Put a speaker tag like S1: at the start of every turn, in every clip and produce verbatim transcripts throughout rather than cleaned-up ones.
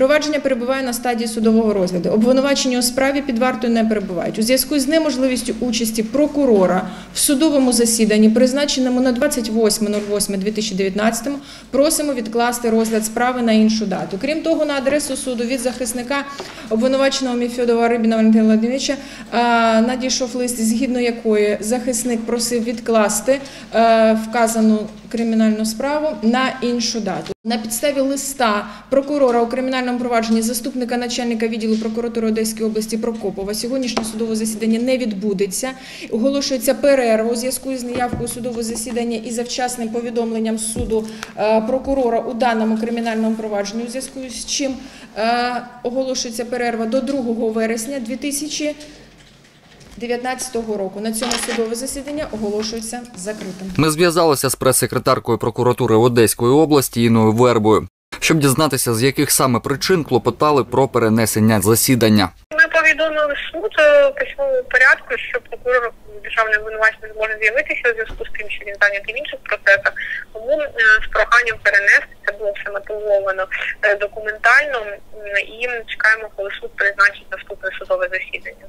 S1: Провадження перебуває на стадії судового розгляду. Обвинувачені у справі під вартою не перебувають. У зв'язку з неможливістю участі прокурора в судовому засіданні, призначеному на двадцять восьме восьме дві тисячі дев'ятнадцятого, просимо відкласти розгляд справи на іншу дату. Крім того, на адресу суду від захисника обвинуваченого Мефьодова Рибіна Валентина Володимировича надійшов лист, згідно якої захисник просив відкласти вказану кримінальну справу на іншу дату. На підставі листа прокурора у кримінальному провадженні заступника начальника відділу прокуратури Одеської області Прокопова сьогоднішнє судове засідання не відбудеться. Оголошується перерва у зв'язку з неявкою судового засідання і завчасним повідомленням суду прокурора у даному кримінальному провадженні, у зв'язку з чим оголошується перерва до другого вересня дві тисячі дев'ятнадцятого року. На цьому судове засідання оголошується закритим.
S2: Ми зв'язалися з прес-секретаркою прокуратури Одеської області Інною Вербою, щоб дізнатися, з яких саме причин клопотали про перенесення засідання.
S3: Ми повідомили суд у письмовому порядку, що прокурор державної обвинувачення не зможе з'явитися у зв'язку з тим, що він зайнятий в інших процесах. Тому з проханням перенести, це було все мотивовано документально, і чекаємо, коли суд призначить наступне судове засідання.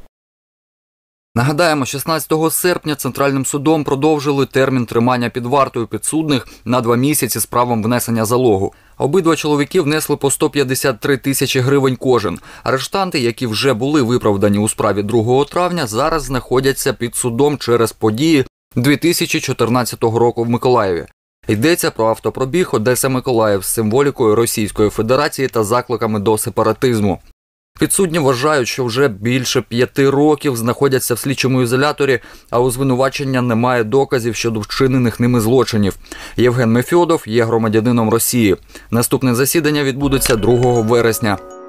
S2: Нагадаємо, шістнадцятого серпня Центральним судом продовжили термін тримання під вартою підсудних на два місяці з правом внесення залогу. Обидва чоловіки внесли по сто п'ятдесят три тисячі гривень кожен. Арештанти, які вже були виправдані у справі другого травня, зараз знаходяться під судом через події дві тисячі чотирнадцятого року в Миколаєві. Йдеться про автопробіг Одеса-Миколаїв з символікою Російської Федерації та закликами до сепаратизму. Підсудні вважають, що вже більше п'яти років знаходяться в слідчому ізоляторі, а у звинувачення немає доказів щодо вчинених ними злочинів. Євген Мефьодов є громадянином Росії. Наступне засідання відбудеться другого вересня.